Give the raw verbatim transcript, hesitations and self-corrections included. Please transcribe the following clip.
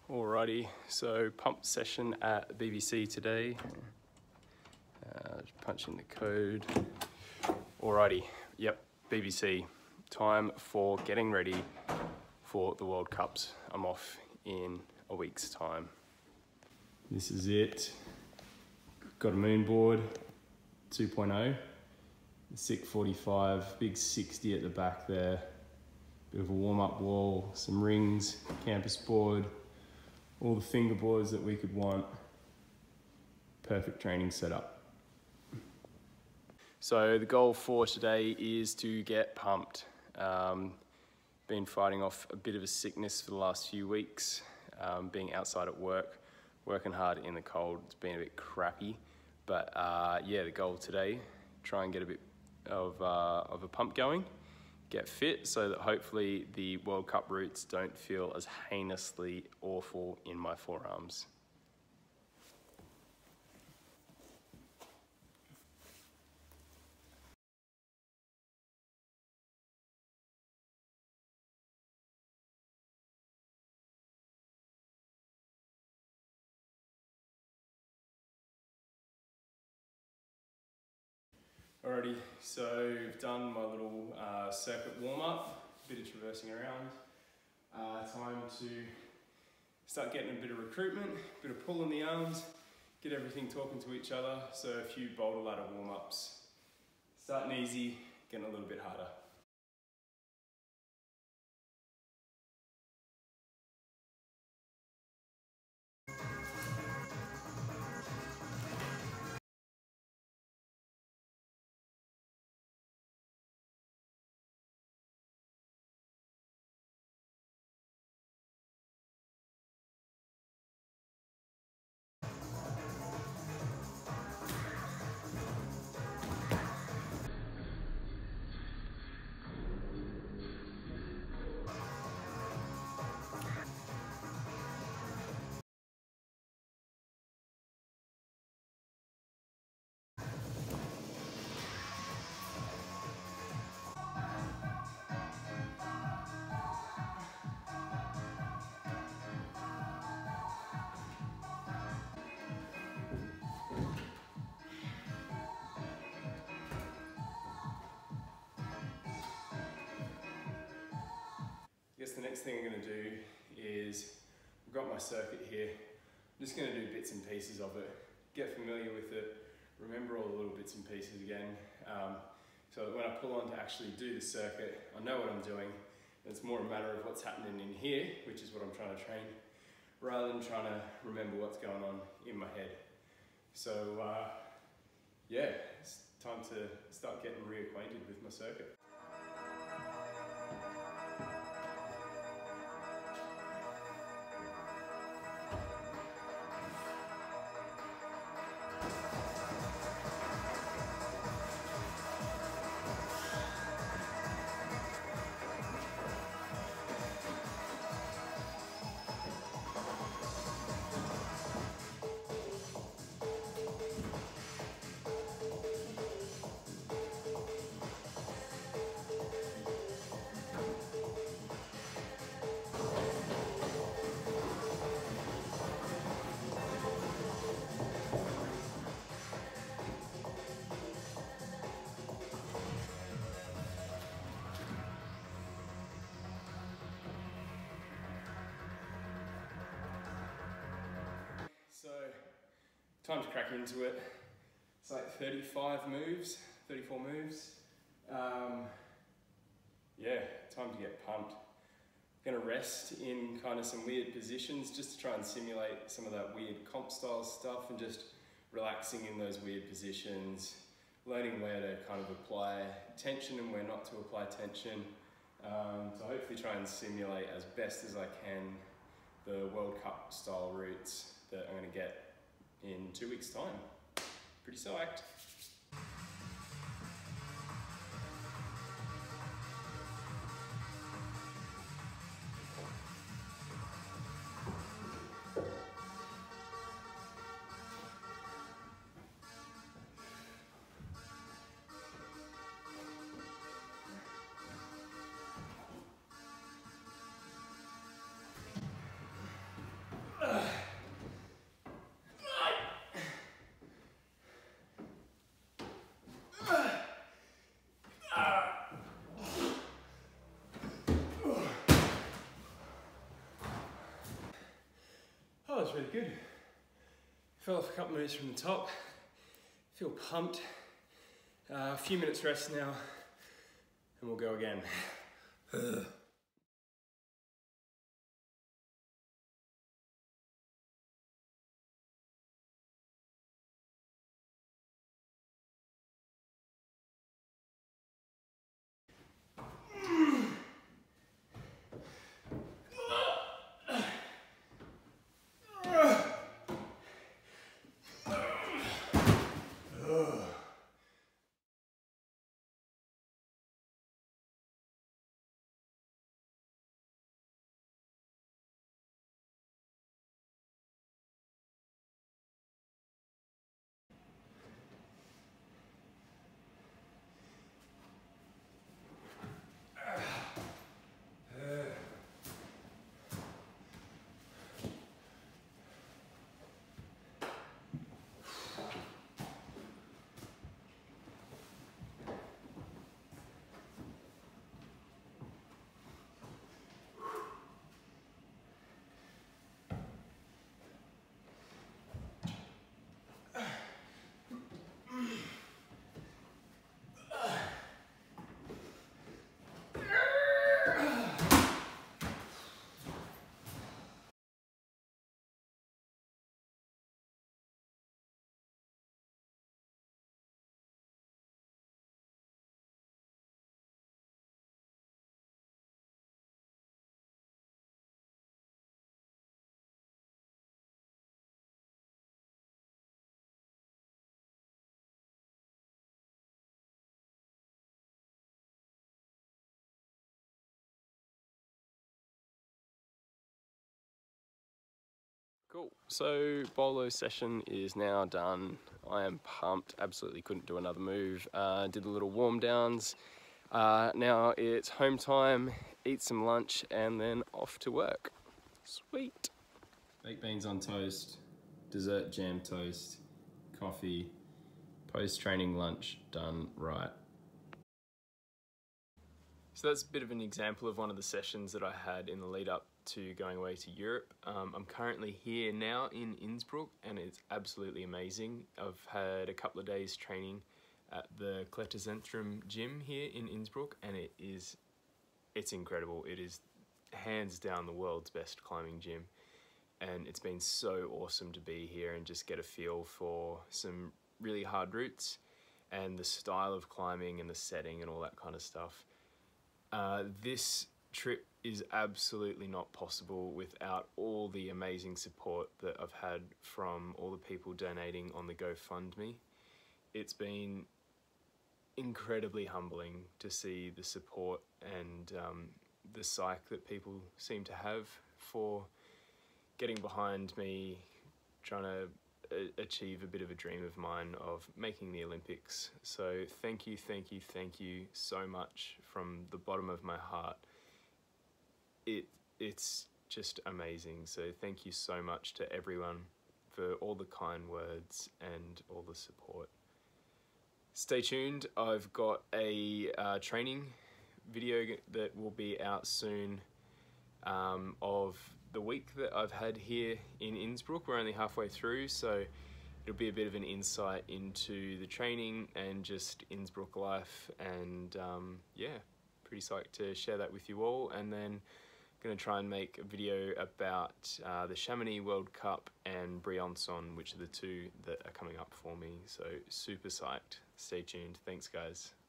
Alrighty, so pump session at B B C today. Uh, just punch in the code. Alrighty, yep, B B C. Time for getting ready for the World Cups. I'm off in a week's time. This is it. Got a moon board, two point oh. The S I C forty-five, big sixty at the back there. Bit of a warm-up wall, some rings, campus board, all the fingerboards that we could want. Perfect training setup. So the goal for today is to get pumped. Um, been fighting off a bit of a sickness for the last few weeks, um, being outside at work, working hard in the cold. It's been a bit crappy, but uh, yeah, the goal today, try and get a bit of, uh, of a pump going, get fit so that hopefully the World Cup routes don't feel as heinously awful in my forearms. Alrighty, so I've done my little uh, circuit warm-up, a bit of traversing around. Uh, time to start getting a bit of recruitment, a bit of pull in the arms, get everything talking to each other. So a few boulder ladder warm-ups. Starting easy, getting a little bit harder. I guess the next thing I'm going to do is, I've got my circuit here, I'm just going to do bits and pieces of it, get familiar with it, remember all the little bits and pieces again, um, so that when I pull on to actually do the circuit, I know what I'm doing, and it's more a matter of what's happening in here, which is what I'm trying to train, rather than trying to remember what's going on in my head. So uh, yeah, it's time to start getting reacquainted with my circuit. So, time to crack into it. It's like thirty-five moves, thirty-four moves. Um, yeah, time to get pumped. I'm gonna rest in kind of some weird positions just to try and simulate some of that weird comp style stuff and just relaxing in those weird positions, learning where to kind of apply tension and where not to apply tension. Um, to hopefully try and simulate as best as I can the World Cup style routes that I'm going to get in two weeks' time. Pretty psyched. was really good. Fell off a couple minutes from the top. Feel pumped. Uh, a few minutes rest now, and we'll go again. Cool, so bolo session is now done. I am pumped, absolutely couldn't do another move. Uh, did a little warm downs. Uh, now it's home time, eat some lunch and then off to work. Sweet. Baked beans on toast, dessert jam toast, coffee, post-training lunch done right. So that's a bit of an example of one of the sessions that I had in the lead up to going away to Europe. Um, I'm currently here now in Innsbruck and it's absolutely amazing. I've had a couple of days training at the Kletterzentrum gym here in Innsbruck and it is, it's incredible. It is hands down the world's best climbing gym and it's been so awesome to be here and just get a feel for some really hard routes and the style of climbing and the setting and all that kind of stuff. Uh, this trip is absolutely not possible without all the amazing support that I've had from all the people donating on the GoFundMe. It's been incredibly humbling to see the support and um, the psyche that people seem to have for getting behind me, trying to achieve a bit of a dream of mine of making the Olympics. So thank you, thank you, thank you so much from the bottom of my heart. It it's just amazing. So thank you so much to everyone for all the kind words and all the support. Stay tuned. I've got a uh, training video that will be out soon um, of the week that I've had here in Innsbruck. We're only halfway through, so it'll be a bit of an insight into the training and just Innsbruck life, and um, yeah, pretty psyched to share that with you all. And then going to try and make a video about uh, the Chamonix World Cup and Briancon, which are the two that are coming up for me, so super psyched. Stay tuned. Thanks guys.